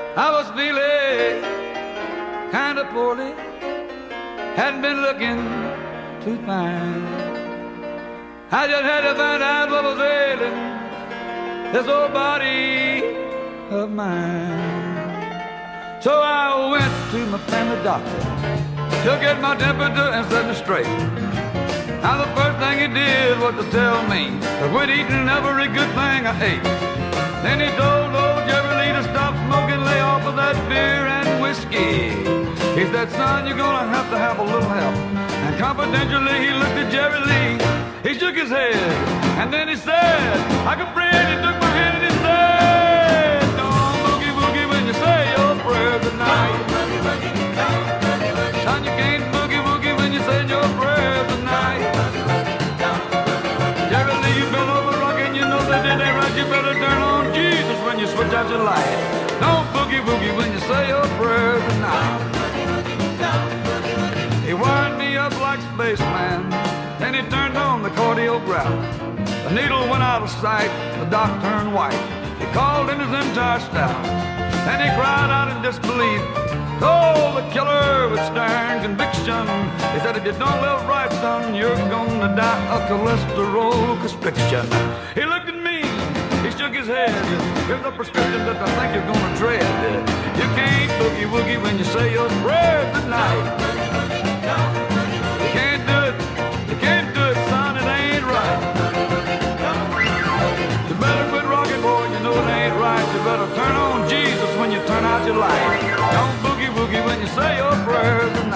I was feeling kinda poorly, hadn't been looking too fine. I just had to find out what was ailing this old body of mine. So I went to my family doctor to get my temperature and set me straight. Now the first thing he did was to tell me to quit eating every good thing I ate. Then he told old Jerry Lee to stop smoking, lay off of that beer and whiskey. He said, son, you're gonna have a little help. And confidentially he looked at Jerry Lee. He shook his head, and then he said, I can breathe. He took my hand and he said, don't boogie woogie when you say your prayers tonight. Son, you can't boogie woogie when you say your prayers tonight. Jerry Lee, you've been over rocking, you know that it ain't right. You better turn on Jesus when you switch out your light. Don't boogie woogie when you say your prayers tonight. He wired me up like spaceman. Then he turned on the cardiograph. The needle went out of sight. The doc turned white. He called in his entire staff. Then he cried out in disbelief. Oh, the killer with stern conviction. He said, if you don't live right, son, you're gonna die of cholesterol constriction. He looked at me. He shook his head. Here's a prescription that I think you're gonna dread. You can't boogie woogie when you say your prayers tonight. You can't do it. You can't do it, son. It ain't right. You better quit rocking, boy. You know it ain't right. You better turn on Jesus when you turn out your light. Don't boogie woogie when you say your prayers tonight.